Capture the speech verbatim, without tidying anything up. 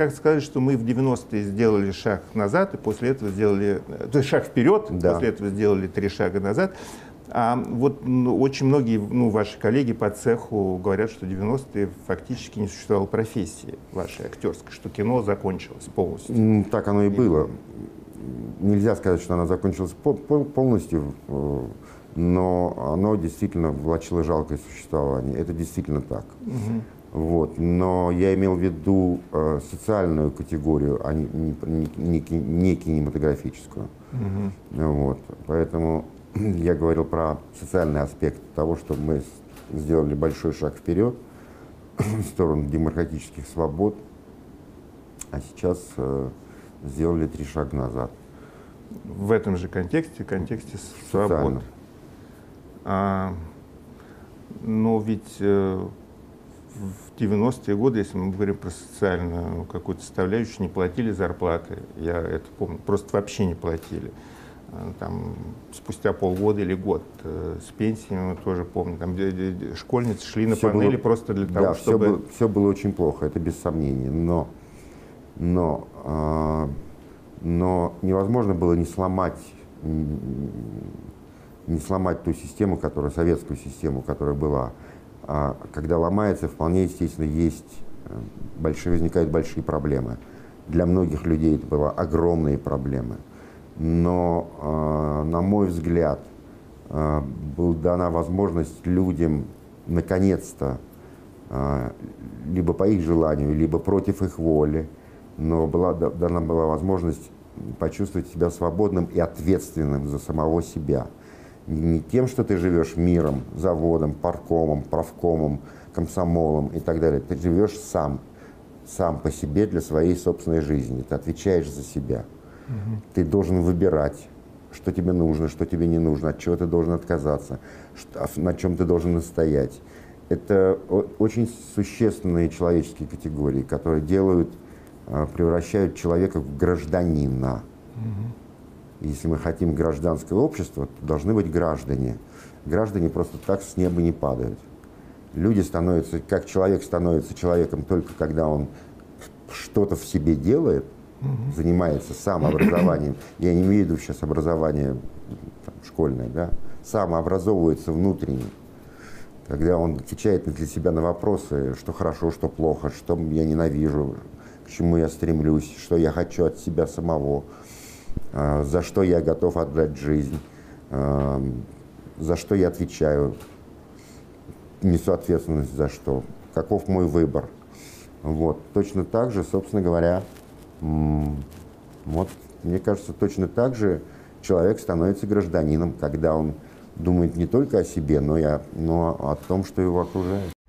как сказать, что мы в девяностые сделали шаг назад, и после этого сделали, то есть шаг вперед, Да. после этого сделали три шага назад. А вот ну, очень многие ну, ваши коллеги по цеху говорят, что в девяностые фактически не существовало профессии вашей актерской, что кино закончилось полностью. Так оно и было. Нельзя сказать, что она закончилась полностью, но оно действительно влачило жалкое существование. Это действительно так. Угу. Вот. Но я имел в виду э, социальную категорию, а не, не, не, не кинематографическую. Угу. Вот. Поэтому я говорил про социальный аспект того, что мы сделали большой шаг вперед в сторону демократических свобод, а сейчас э, сделали три шага назад. В этом же контексте, контексте свобод. А, но ведь э, в девяностые годы, если мы говорим про социальную какую-то составляющую, не платили зарплаты. Я это помню. Просто вообще не платили. Там, спустя полгода или год э, с пенсиями мы тоже помним. Там школьницы шли на все панели было, просто для того, да, чтобы... Все было, все было очень плохо, это без сомнения. Но, но, э, но невозможно было не сломать, не сломать ту систему, которая, советскую систему, которая была. А когда ломается, вполне естественно, есть большие, возникают большие проблемы. Для многих людей это были огромные проблемы. Но, э, на мой взгляд, э, была дана возможность людям наконец-то, э, либо по их желанию, либо против их воли, но была дана была возможность почувствовать себя свободным и ответственным за самого себя. Не тем, что ты живешь миром, заводом, паркомом, правкомом, комсомолом и так далее. Ты живешь сам, сам по себе для своей собственной жизни. Ты отвечаешь за себя. Угу. Ты должен выбирать, что тебе нужно, что тебе не нужно, от чего ты должен отказаться, что, на чем ты должен настоять. Это очень существенные человеческие категории, которые делают, превращают человека в гражданина. Угу. Если мы хотим гражданское общество, то должны быть граждане. Граждане просто так с неба не падают. Люди становятся, как человек становится человеком только когда он что-то в себе делает, угу. занимается самообразованием. Я не имею в виду сейчас образование там, школьное, да, самообразовывается внутренне. Когда он отвечает для себя на вопросы, что хорошо, что плохо, что я ненавижу, к чему я стремлюсь, что я хочу от себя самого, за что я готов отдать жизнь, за что я отвечаю, несу ответственность за что, каков мой выбор. Вот. Точно так же, собственно говоря, вот, мне кажется, точно так же человек становится гражданином, когда он думает не только о себе, но и о, но о том, что его окружает.